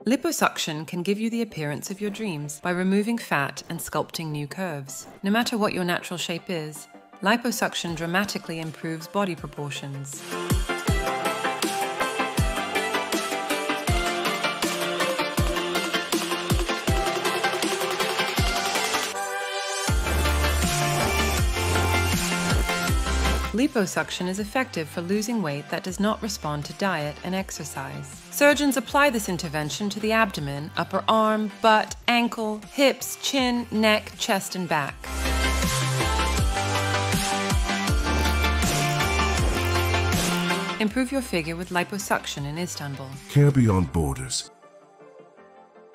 Liposuction can give you the appearance of your dreams by removing fat and sculpting new curves. No matter what your natural shape is, liposuction dramatically improves body proportions. Liposuction is effective for losing weight that does not respond to diet and exercise. Surgeons apply this intervention to the abdomen, upper arm, butt, ankle, hips, chin, neck, chest, and back. Improve your figure with liposuction in Istanbul. Care beyond borders.